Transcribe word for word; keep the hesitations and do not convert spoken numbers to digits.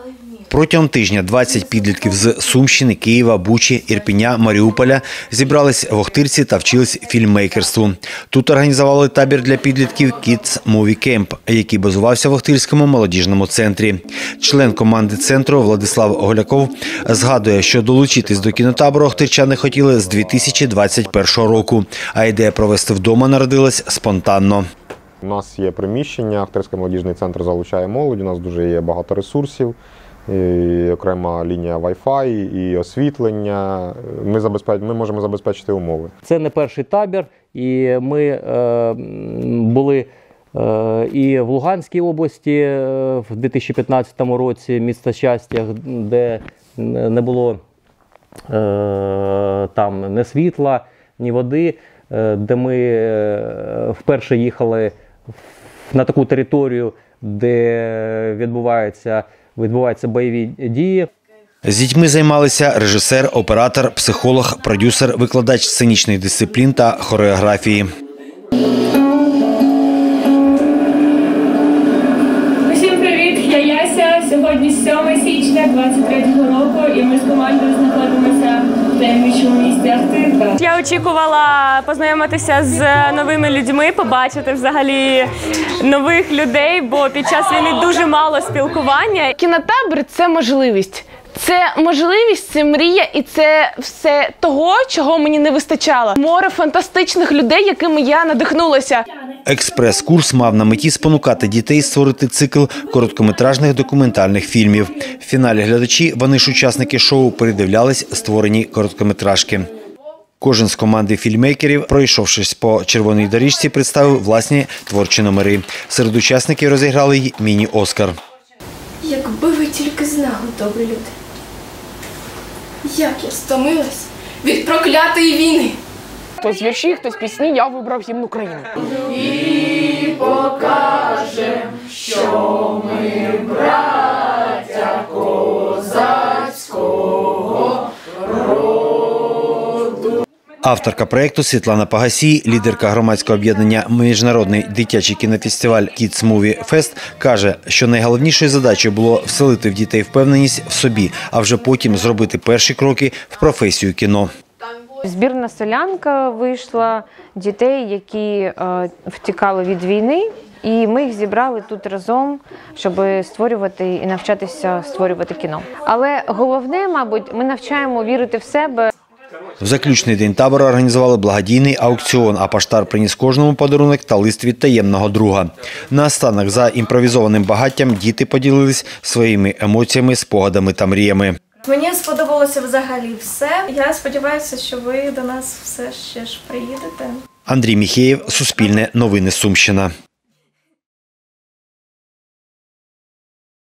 Протягом тижня двадцять підлітків з Сумщини, Києва, Бучі, Ірпеня, Маріуполя зібрались в Охтирці та вчились фільммейкерству. Тут організували табір для підлітків Kids Movie Camp, який базувався в Охтирському молодіжному центрі. Член команди центру Владислав Голяков згадує, що долучитись до кінотабору охтирчани хотіли з дві тисячі двадцять першого року, а ідея провести вдома народилась спонтанно. У нас є приміщення, Охтирський молодіжний центр залучає молодь, у нас дуже є багато ресурсів, і окрема лінія Wi-Fi, і освітлення. Ми, забезпеч... Ми можемо забезпечити умови. Це не перший табір, і ми е, були е, і в Луганській області е, в дві тисячі п'ятнадцятому році, місто Щастя, де не було е, там ні світла, ні води, е, де ми е, вперше їхали на таку територію, де відбуваються, відбуваються бойові дії. З дітьми займалися режисер, оператор, психолог, продюсер, викладач сценічних дисциплін та хореографії. Усім привіт, я Яся. Сьогодні сьоме січня двадцять третього року і ми з командою знаходимося в таємничому місті Охтирка. Я очікувала познайомитися з новими людьми, побачити взагалі нових людей, бо під час війни дуже мало спілкування. Кінотабір – це можливість. Це можливість, це мрія і це все того, чого мені не вистачало. Море фантастичних людей, якими я надихнулася. Експрес-курс мав на меті спонукати дітей створити цикл короткометражних документальних фільмів. В фіналі глядачі, вони ж учасники шоу, передивлялись створені короткометражки. Кожен з команди фільммейкерів, пройшовшись по червоній доріжці, представив власні творчі номери. Серед учасників розіграли й міні-Оскар. Якби ви тільки знали, добрі люди, як я стомилась від проклятої війни. Хтось вірші, хтось пісні, я вибрав гімн України. І покажем, що ми браття козацького роду. Авторка проєкту Світлана Пагасій, лідерка громадського об'єднання «Міжнародний дитячий кінофестиваль Kids Movie Fest», каже, що найголовнішою задачею було вселити в дітей впевненість в собі, а вже потім зробити перші кроки в професію кіно. Збірна селянка вийшла дітей, які е, втікали від війни, і ми їх зібрали тут разом, щоб створювати і навчатися створювати кіно. Але головне, мабуть, ми навчаємо вірити в себе. В заключний день табору організували благодійний аукціон, а поштар приніс кожному подарунок та лист від таємного друга. Наостанок, за імпровізованим багаттям, діти поділились своїми емоціями, спогадами та мріями. Мені сподобалося взагалі все. Я сподіваюся, що ви до нас все ще ж приїдете. Андрій Міхеєв, Суспільне новини, Сумщина.